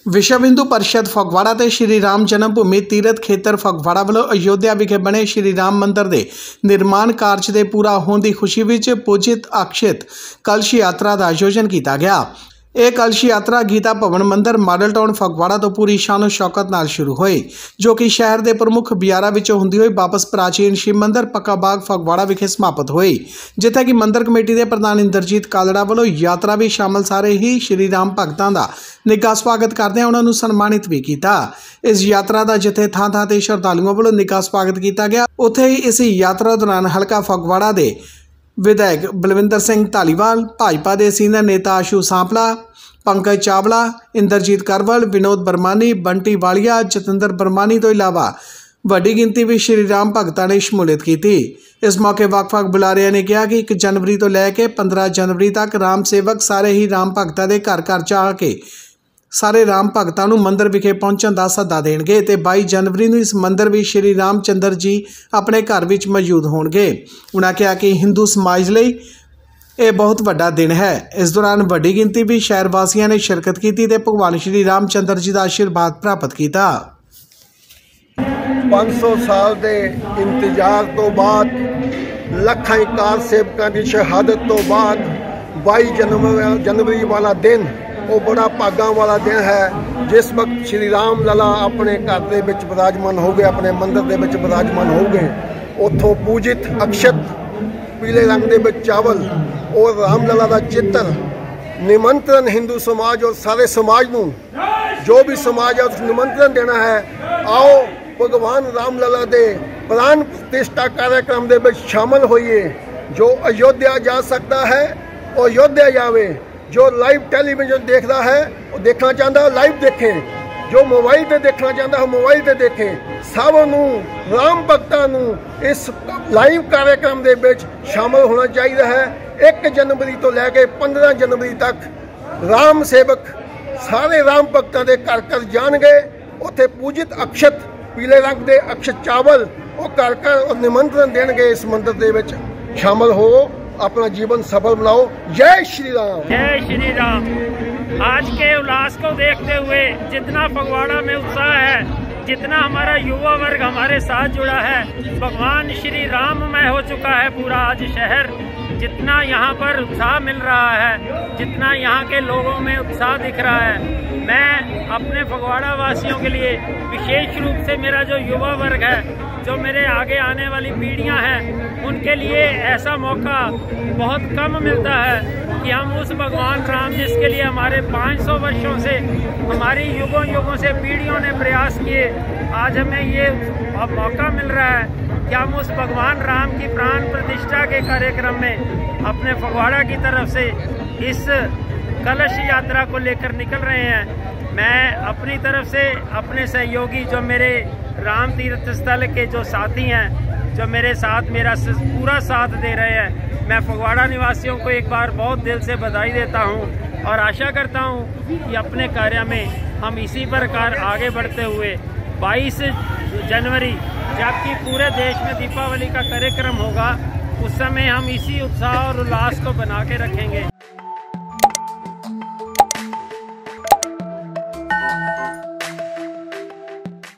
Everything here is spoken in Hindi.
विश्व हिंदू परिषद फगवाड़ा ते श्री राम जन्म भूमि तीरथ खेतर फगवाड़ा वालों अयोध्या विखे बने श्री राम मंदिर के निर्माण कार्य के पूरा होने की खुशी में पूजित अक्षित कलश यात्रा का आयोजन किया गया। यह कलश यात्रा गीता भवन मंदिर मॉडल टाउन फगवाड़ा तो पूरी शानो शौकत नाल शुरू हुई, जो कि शहर के प्रमुख बियारा विचों हुंदी हुई वापस प्राचीन शिव मंदिर पक्का बाग फगवाड़ा विखे समाप्त हुई, जिथे कि मंदिर कमेटी के प्रधान इंद्रजीत कालड़ा वालों यात्रा भी शामिल सारे ही श्री राम भगतां दा निघा स्वागत करदे उन्होंने सन्मानित भी किया। इस यात्रा का जिथे थां थां ते श्रद्धालुओं वालों निघा स्वागत किया गया, उत्थे ही इस यात्रा दौरान हलका फगवाड़ा के विधायक बलविंदर सिंह धालीवाल, भाजपा के सीनियर नेता आशू सांपला, पंकज चावला, इंद्रजीत करवल, विनोद बरमानी, बंटी वालिया, जतिंदर बरमानी तो इलावा वड्डी गिनती भी श्री राम भगतां ने शमूलियत की। इस मौके वक्-वक् बुलारिया ने कहा कि 1 जनवरी तो लैके 15 जनवरी तक राम सेवक सारे ही राम भगतां दे घर घर जा के सारे राम भगतां नूं मंदिर विखे पहुंचण दा सद्दा देणगे ते 22 जनवरी नूं इस मंदिर भी श्री रामचंद्र जी अपने घर विच मौजूद होणगे। उन्होंने कहा कि हिंदू समाज लई यह बहुत वड्डा दिन है। इस दौरान वड्डी गिनती भी शहर वासियों ने शिरकत की ते भगवान श्री रामचंद्र जी का आशीर्वाद प्राप्त किया। 500 साल के इंतजार तो बाद लखां कार सेवकों की शहादत तो बाद 22 जनवरी वाला दिन वो बड़ा भागा वाला दिन है, जिस वक्त श्री राम लला अपने घर के विच विराजमान हो गए, अपने मंदिर के विच विराजमान हो गए। उतों पूजित अक्षत पीले रंग के विच चावल और राम लला का चित्र निमंत्रण हिंदू समाज और सारे समाज नूं, जो भी समाज है उस निमंत्रण देना है। आओ भगवान राम लला के प्राण प्रतिष्ठा कार्यक्रम के विच शामिल होइए। जो अयोध्या जा सकता है और अयोध्या जावे, जो लाइव टेलीविजन देख रहा है वो देखना चाहता है लाइव देखें, जो मोबाइल पे देखना चाहता है मोबाइल पे देखें। सब नूं राम भगतां नूं इस लाइव कार्यक्रम के विच शामिल होना चाहिए है। 1 जनवरी तो लैके 15 जनवरी तक राम सेवक सारे राम भगतां के घर घर जाणगे। उत्थे पूजित अक्षत पीले रंग के अक्षत चावल वो घर घर निमंत्रण देणगे। इस मंदिर के विच शामिल हो, अपना जीवन सफल बनाओ। जय श्री राम। जय श्री राम। आज के उल्लास को देखते हुए जितना फगवाड़ा में उत्साह है, जितना हमारा युवा वर्ग हमारे साथ जुड़ा है, भगवान श्री राममय हो चुका है पूरा आज शहर। जितना यहाँ पर उत्साह मिल रहा है, जितना यहाँ के लोगों में उत्साह दिख रहा है, मैं अपने फगवाड़ा वासियों के लिए विशेष रूप से मेरा जो युवा वर्ग है, जो मेरे आगे आने वाली पीढ़ियां हैं, उनके लिए ऐसा मौका बहुत कम मिलता है कि हम उस भगवान राम जिसके लिए हमारे 500 वर्षों से, हमारी युगों युगों से पीढ़ियों ने प्रयास किए, आज हमें ये मौका मिल रहा है कि हम उस भगवान राम की प्राण प्रतिष्ठा के कार्यक्रम में अपने फगवाड़ा की तरफ से इस कलश यात्रा को लेकर निकल रहे हैं। मैं अपनी तरफ से अपने सहयोगी जो मेरे राम तीर्थ स्थल के जो साथी हैं, जो मेरे साथ मेरा पूरा साथ दे रहे हैं, मैं फगवाड़ा निवासियों को एक बार बहुत दिल से बधाई देता हूं और आशा करता हूं कि अपने कार्य में हम इसी प्रकार आगे बढ़ते हुए 22 जनवरी जबकि पूरे देश में दीपावली का कार्यक्रम होगा, उस समय हम इसी उत्साह और उल्लास को बना के रखेंगे।